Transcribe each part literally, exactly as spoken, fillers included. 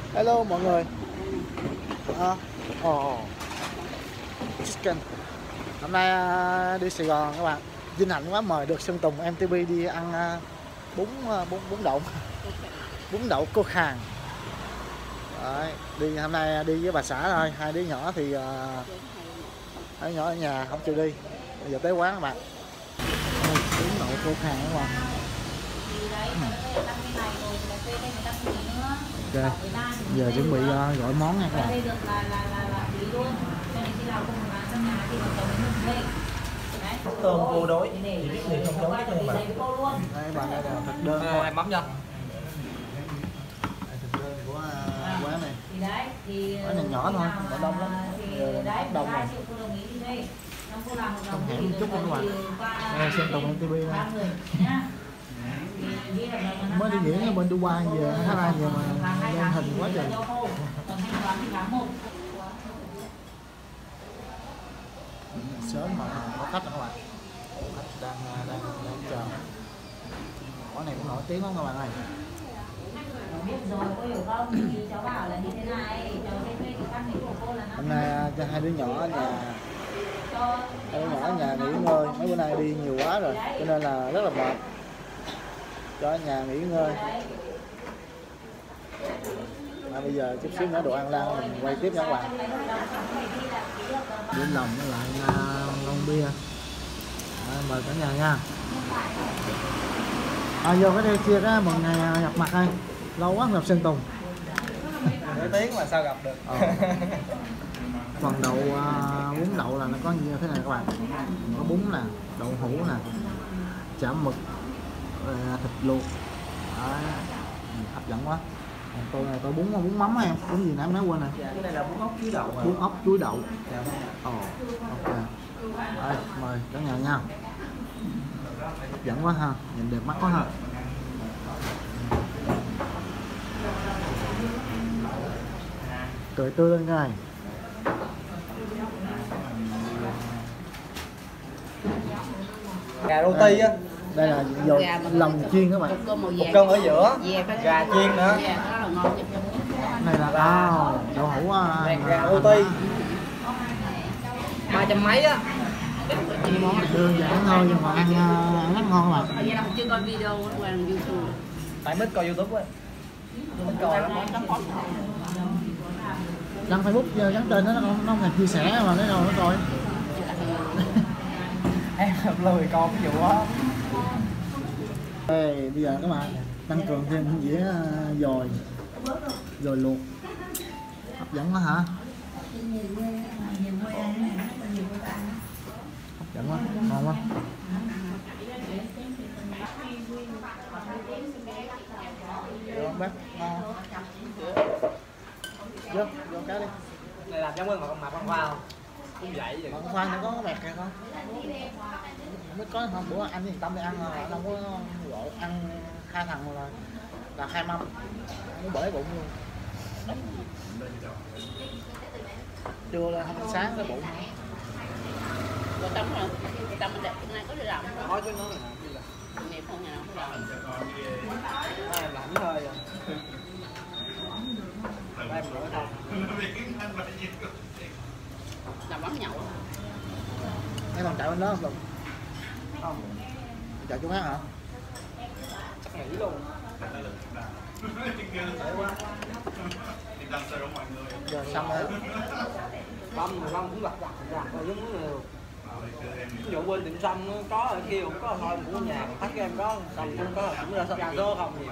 Hello mọi người. À, oh, chicken. Hôm nay uh, đi Sài Gòn các bạn. Vinh hạnh quá mời được Sơn Tùng em tê pê đi ăn uh, bún uh, bún bún đậu. Bún đậu cô Khàng. Đấy, đi hôm nay đi với bà xã thôi, hai đứa nhỏ thì uh, hai đứa nhỏ ở nhà không chịu đi. Bây giờ tới quán các bạn. Bún đậu cô Khàng các bạn. Ok, giờ chuẩn bị uh, gọi món nha các bạn. Tôm cô đối thì biết liền không đối nhưng mà Đây bạn đây là thực đơn à, em mắm cho thực đơn của uh, quán này. Quán này nhỏ thôi, mà đông lắm. Giờ đông rồi. Không hẻm một chút nữa các bạn. Đây Sơn Tùng em tê pê đây. Mới đi diễn ở bên Dubai về Thái Lan về mà lên hình quá trời. Sớm mà có khách rồi các bạn. Khách đang đang đang chờ. Quán này cũng nổi tiếng lắm các bạn ơi. Biết rồi, cô hiểu không? Thì cháu bảo là như thế này, cháu sẽ thuê cái căn đấy của cô là Hôm nay cho hai đứa nhỏ ở nhà, hai đứa nhỏ ở nhà nghỉ ngơi. Mấy bữa nay đi nhiều quá rồi, cho nên là rất là mệt. Cho ở nhà nghỉ ngơi. À, bây giờ chút xíu nữa đồ ăn lan mình quay tiếp nha các bạn. Đến lòng với lại uh, lon bia. À, mời cả nhà nha. À, vô cái đây chia cái mừng ngày gặp mặt đây. Lâu quá không gặp Sơn Tùng. nổi tiếng mà sao gặp được. Ờ. Phần đậu uh, bún đậu là nó có như thế này các bạn. Có bún nè, đậu hũ nè, chả mực, thịt luộc. Đấy. Hấp dẫn quá. Tôi này tôi bún bún mắm em, bún gì nãy em nói quên này. Cái này là bún ốc chuối đậu. Bún ốc chuối đậu. Dạ. Ồ, ok. Đây, mời cả nhà nha. Hấp dẫn quá ha, nhìn đẹp mắt quá ha. Cười tươi lên cái này. Gà rô ti á. Đây là dồi, lòng chiên các bạn. một Cơm ở giữa. Gà chiên nữa. Này là đau, đậu hũ uh, gà rô ti. Ba trăm mấy á. Món này đơn giản thôi nhưng mà ăn uh, rất ngon mà. Vậy là chưa coi video qua YouTube. Tại mít coi YouTube á. Mít coi lắm. Đăng Facebook giờ gắn trên đó nó không, nó không thèm chia sẻ mà lấy đâu nó coi. Em lười coi cái vụ đó. Đây, bây giờ các bạn tăng cường thêm dĩa uh, dồi dồi luộc. Hấp dẫn quá hả? Hấp dẫn quá, ngon quá. Được không bác? Ngon. Vô, vô cái đi. Này làm giống con mà con khoa không? Cũng vậy vậy. Mà con khoai nó có mẹt kìa không? Mới có hôm bữa anh yên tâm đi ăn rồi, anh không có gọi ăn hai thằng rồi là hai mâm, nó bể bụng luôn. Trưa là hôm sáng cái bụng. Rồi tắm rồi, tắm mình đẹp, hôm nay có đi làm không? Nói chứ nó là Nghiệp không nhà nào không làm. em làm hơi rồi. Em rửa thôi. Làm bắn nhậu. Em còn chạy bên đó không Tùng? Không. Chạy chỗ khác hả? Chắc nghỉ luôn. Giờ xong rồi. Băm thì băm cũng lặt lặt lặt rồi giống như ví dụ quên tiệm xăm có ở kia cũng có thôi cũng ở nhà thắt cái em đó xong cũng có cũng ra gà số không nhiều.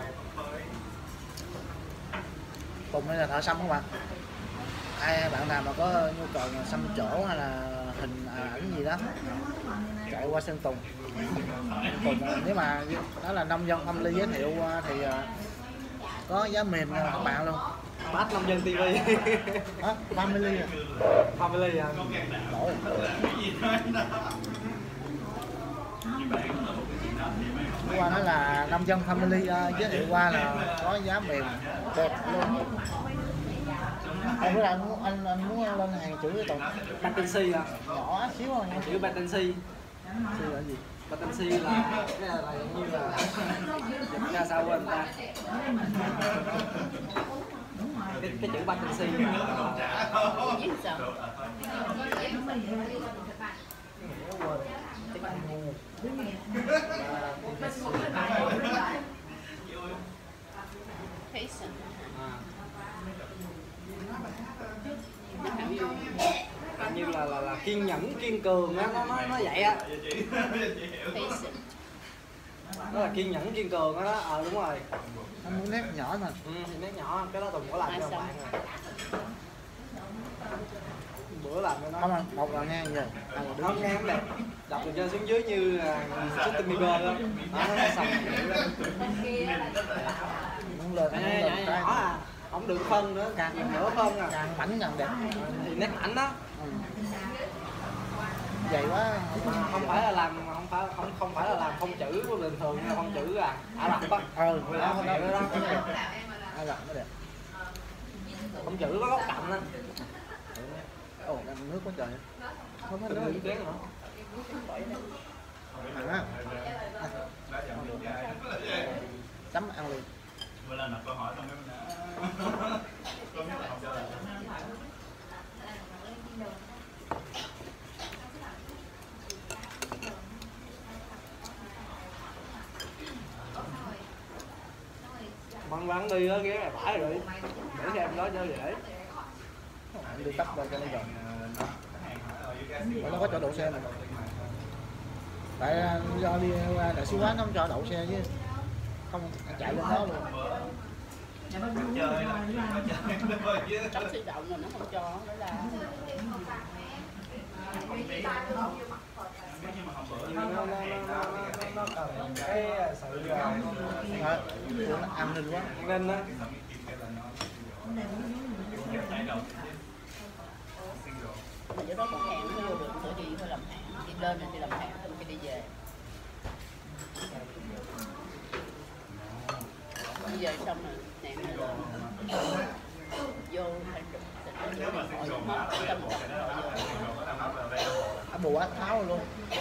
Tùng đây là thợ xăm các bạn. Ai bạn nào mà có nhu cầu xăm chỗ hay là hình à, ảnh gì đó chạy qua Sơn Tùng. Tùng nếu mà đó là nông dân Family giới thiệu thì có giá mềm cho các bạn luôn. Bát nông dân ti vi. Hả? Family à? Family à? Đổi. Qua nói là nông dân Family uh, giới thiệu qua là có giá mềm đẹp luôn. Anh anh muốn anh, anh muốn lên hàng chữ cái Tùng. Patency à? Nhỏ xíu thôi. Chữ Patency. Xíu là gì? Patency là cái là, là như là dịch ra sao quên ta. cái cái chữ vacancy Viết sao? Patient. À. Như là là là kiên nhẫn kiên cường á, nó nó nó vậy á. Patient. Nó là kiên nhẫn kiên cường đó. Ờ à, đúng rồi. Anh muốn nét nhỏ mà. Ừ, thì nét nhỏ cái đó Tùng có làm cho bạn rồi. Bữa làm cho nó. Không anh, một lần nha giờ. Không nghe không đẹp. Đọc từ trên xuống dưới như Justin Bieber đó. Đó nó xong Muốn lên, muốn nhỏ, lên nhỏ, nhỏ à. Không được phân nữa, càng nửa phân à. càng mảnh càng đẹp. Thì nét ảnh đó. Ừ. Vậy quá. Không phải là làm không phải không không phải là làm phông chữ của bình thường là phông chữ à Ả Rập á. Ừ, đó đó, đó đó Ả Rập mới đẹp. phông chữ có góc cạnh á. Ồ, đang nước quá trời. Không có nước tiếng nữa. À. Chấm ăn liền. Bữa lần đặt câu hỏi xong cái có biết là không trả lời. Bắn bắn đi á, ghé này phải rồi để xem đó cho dễ. Đi tắt ra cho nó gần. Nó có chỗ đậu xe mà. Tại do đi qua đại sứ quán nó không cho đậu xe chứ. Không chạy lên đó luôn. Trong tự động mà nó không cho đó là nó nó nó nó cần cái sự Nó an ninh quá. nên á. mà chỗ đó còn hẹn nó vô được chỗ gì phải làm hẹn đi lên thì làm hẹn không phải đi về. Bây giờ xong rồi hẹn rồi lên vô phải được tình vô điện thoại mất tâm trọng rồi vô. À, bù áo tháo luôn.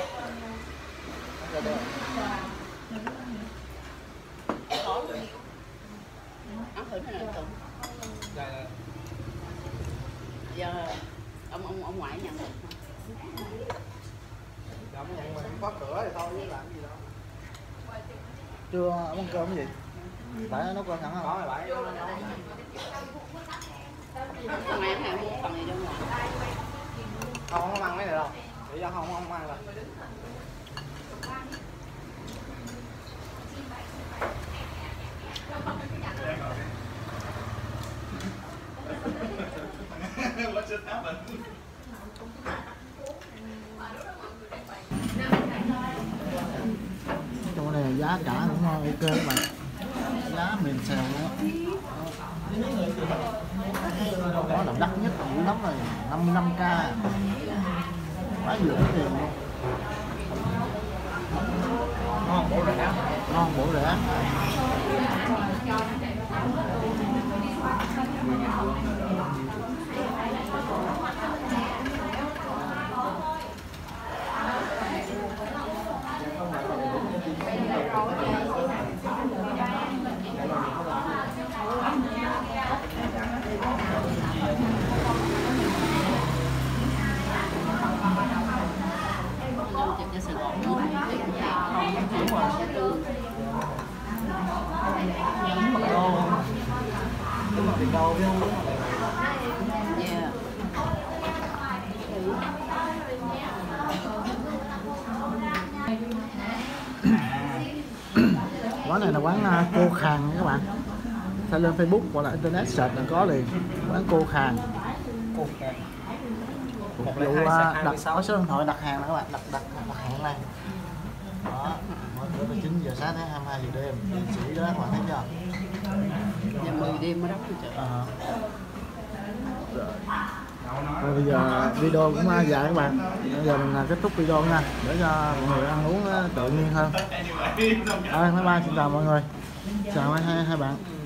Khó luôn. Áo thử này là Tùng. Giờ ông ông ông ngoại nhận được. Không nhận mình khóa cửa thì thôi chứ làm gì đâu. Chưa ăn cơm cái gì? Phải nấu cơm sẵn không? Có rồi bạn. Thằng em này mua phần gì đâu mà. Không không ăn mấy này đâu. Để cho không không ăn rồi. Chỗ này giá cả cũng ok các bạn. Giá mềm xèo luôn á. Đó là đắt nhất dữ lắm rồi, năm mươi lăm k. Quá dữ tiền luôn. Ngon bổ rẻ. Ngon bổ rẻ. Cho Sài Gòn mua không đúng rồi. Đúng rồi, tiền đâu chứ không đúng rồi. Yeah. Quán này là quán cô Khang các bạn. Sẽ lên Facebook hoặc là internet search là có liền. Quán cô Khang. Cô Khang. Phục vụ đặt có số điện thoại đặt hàng là các bạn đặt đặt đặt hàng này. Đó, mở cửa từ chín giờ sáng đến hai mươi hai giờ đêm. Địa chỉ đó các bạn thấy chưa? Giờ mười đêm mới đóng được chợ. À. Rồi bây giờ video cũng dài các bạn. Bây giờ mình kết thúc video nha, để cho mọi người ăn uống tự nhiên hơn. Rồi, bye bye, xin chào mọi người. Chào hai hai bạn.